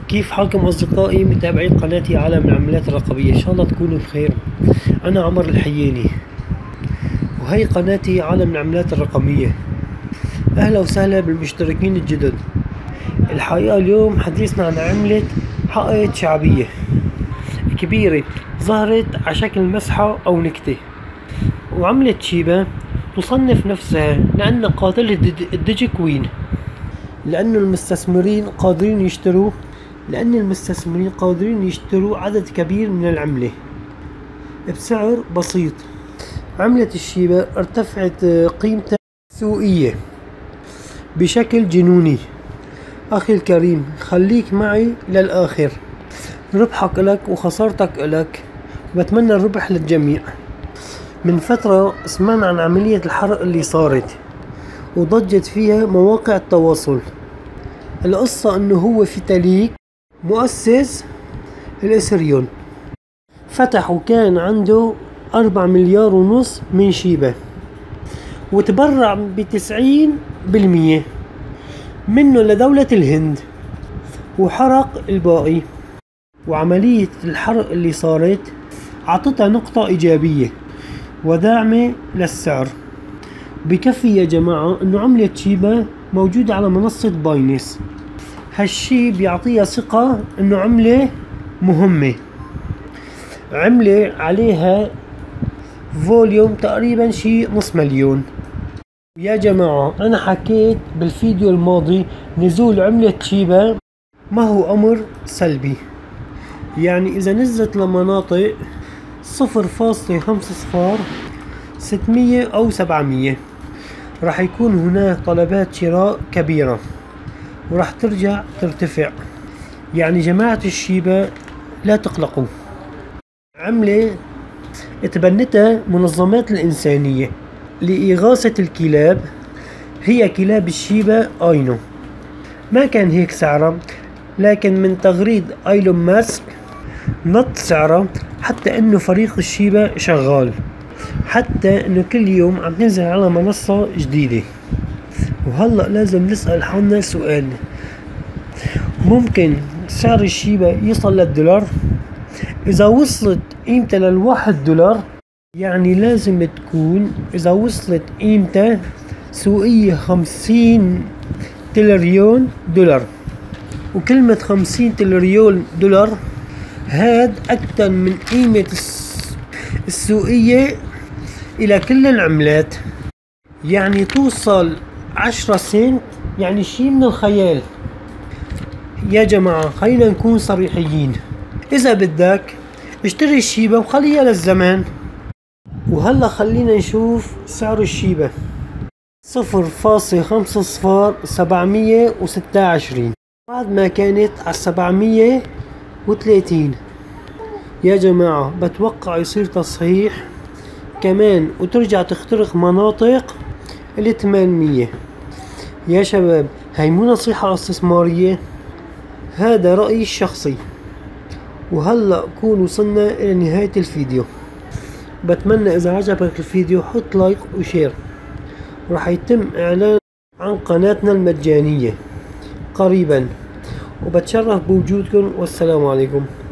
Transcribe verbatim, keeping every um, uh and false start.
كيف حالكم أصدقائي متابعين قناتي عالم العملات الرقمية؟ إن شاء الله تكونوا بخير. أنا عمر الحياني وهي قناتي عالم العملات الرقمية. أهلا وسهلا بالمشتركين الجدد. الحقيقة اليوم حديثنا عن عملة حائط شعبية كبيرة ظهرت على شكل مسحة أو نكتة. وعملة شيبا تصنف نفسها لأنها قاتلة الديجيكوين، لأن المستثمرين قادرين يشتروا لأن المستثمرين قادرين يشتروا عدد كبير من العملة بسعر بسيط. عملة الشيبا ارتفعت قيمتها السوقية بشكل جنوني. أخي الكريم، خليك معي للآخر، ربحك لك وخسارتك لك، بتمنى الربح للجميع. من فترة سمعنا عن عملية الحرق اللي صارت وضجت فيها مواقع التواصل. القصة انه هو فيتاليك مؤسس الإثريوم فتح وكان عنده أربع مليار ونص من شيبا، وتبرع بتسعين بالمية منه لدولة الهند وحرق الباقي. وعملية الحرق اللي صارت عطتها نقطة إيجابية وداعمة للسعر. بكفي يا جماعة انه عملة شيبا موجودة على منصة باينس. هالشي بيعطيها ثقة انه عملة مهمة، عملة عليها فوليوم تقريبا شي نص مليون. يا جماعة انا حكيت بالفيديو الماضي نزول عملة شيبا ما هو امر سلبي، يعني اذا نزلت لمناطق صفر فاصلة خمسة صفار ستمية او سبعمية راح يكون هناك طلبات شراء كبيرة وراح ترجع ترتفع. يعني جماعة الشيبا لا تقلقوا، عملة اتبنتها منظمات الإنسانية لإغاثة الكلاب، هي كلاب الشيبا آينو. ما كان هيك سعرها، لكن من تغريد ايلون ماسك نط سعرها حتى انه فريق الشيبا شغال، حتى انه كل يوم عم تنزل على منصة جديدة. وهلأ لازم نسأل حالنا سؤال، ممكن سعر الشيبا يصل للدولار؟ اذا وصلت قيمتها للواحد دولار يعني لازم تكون اذا وصلت قيمتها سوقية خمسين تريليون دولار. وكلمة خمسين تريليون دولار هاد اكتر من قيمة السوقية الى كل العملات، يعني توصل عشرة سنت، يعني شي من الخيال. يا جماعة خلينا نكون صريحيين، اذا بدك اشتري الشيبا وخليها للزمان. وهلا خلينا نشوف سعر الشيبا صفر فاصلة خمسة صفار سبعمية وستة وعشرين بعد ما كانت على سبعمية وثلاثين. يا جماعة بتوقع يصير تصحيح كمان وترجع تخترق مناطق ال ثمانمية. يا شباب هاي مو نصيحة استثمارية، هذا رأيي الشخصي. وهلأ كون وصلنا إلى نهاية الفيديو. بتمنى إذا عجبك الفيديو حط لايك وشير، وراح يتم إعلان عن قناتنا المجانية قريبا، وبتشرف بوجودكم والسلام عليكم.